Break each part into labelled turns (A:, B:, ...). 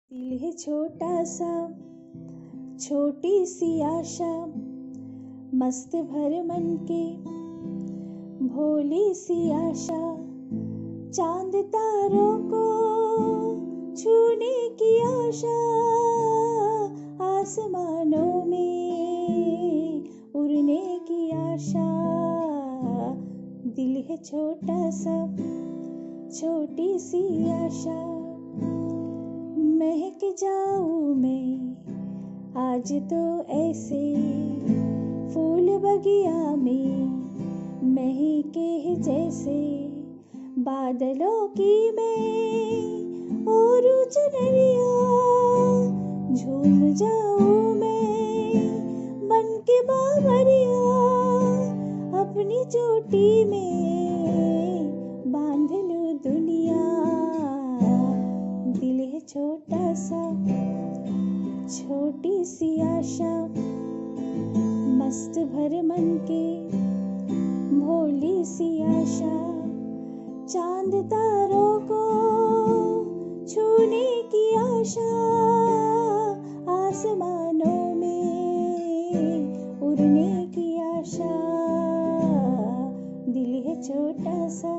A: दिल है छोटा सा, छोटी सी आशा, मस्त भर मन के भोली सी आशा, चांद तारों को छूने की आशा, आसमानों में उड़ने की आशा। दिल है छोटा सा, छोटी सी आशा, महक जाऊं मैं आज तो ऐसे फूल बगिया में महके जैसे, बादलों की मैं और चुनरिया, झूम जाऊं मैं बन के बावरिया, अपनी चोटी में बांध लूं दुनिया। दिल है छोटा सा, छोटी सी आशा, मस्त भर मन के भोली सी आशा, चांद तारों को छूने की आशा, आसमानों में उड़ने की आशा। दिल है छोटा सा,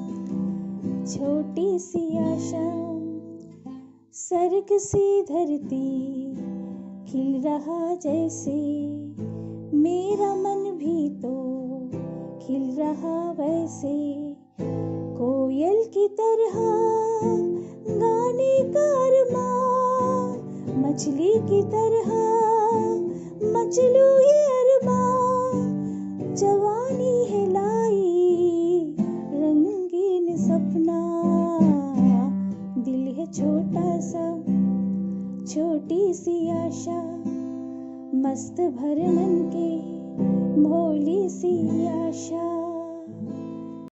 A: छोटी सी आशा, स्वर्ग सी धरती खिल रहा जैसे, मेरा मन भी तो खिल रहा वैसे, कोयल की तरह गाने का अरमान, मछली की तरह मचलूं ये अरमान, जवानी है लाई रंगीन सपना। दिल है छोटा सा, छोटी सी आशा, मस्त भर मन के भोली सी आशा।